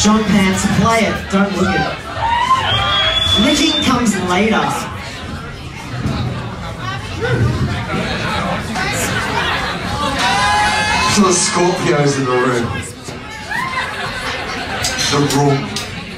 John Pants, play it, don't look at it. Licking comes later. To the Scorpios in the room. The room.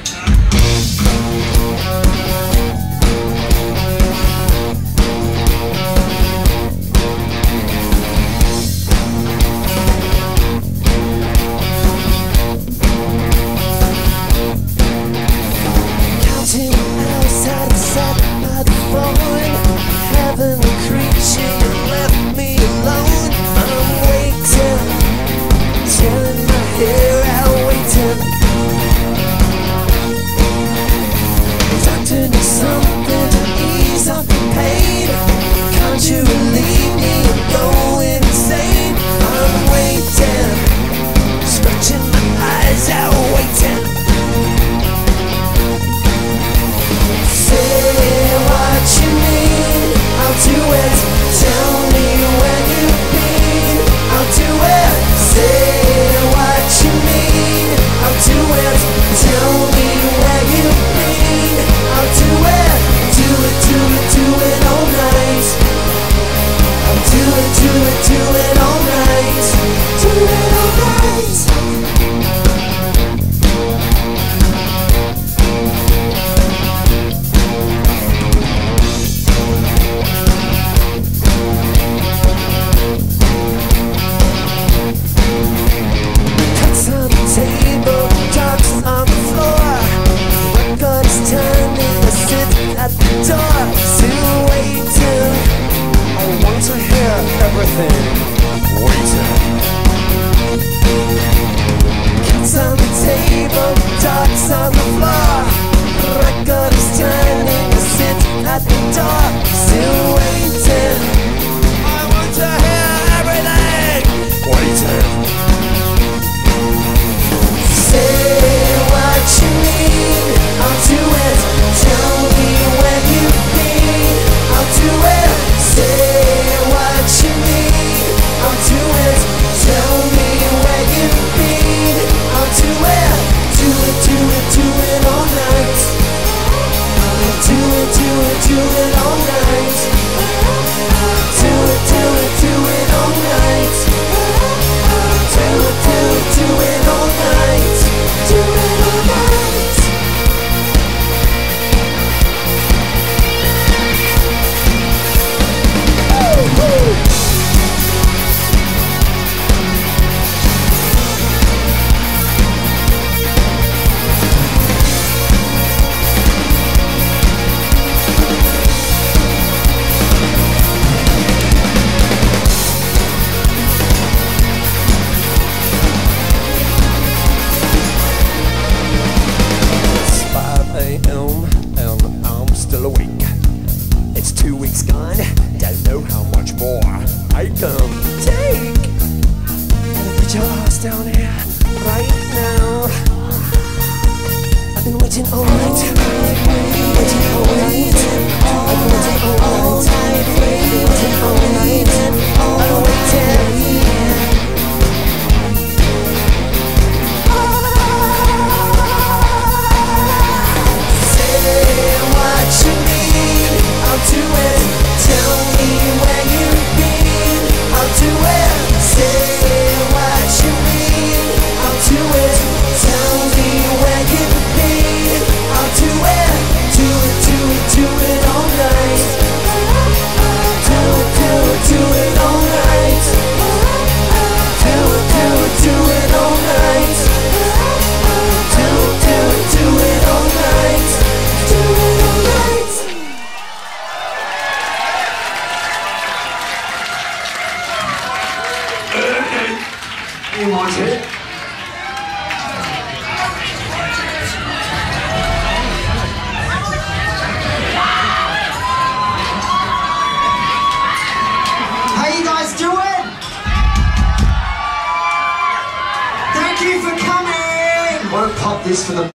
Down here right now. I've been waiting all night, waiting all night, I've been waiting all night, waiting all night, I'm waiting. Say what you need, I'll do it. Tell me where you've been, I'll do it. Say what you need, I'll do it. Tell me where you've been, I'll do it. Do it, do it, do it all night. Do it, do it, do it all night. Do it, do it, do it all night. Do it, do it, do it all night. Do it all night. You want it? How you guys doing? Thank you for coming! Won't pop this for the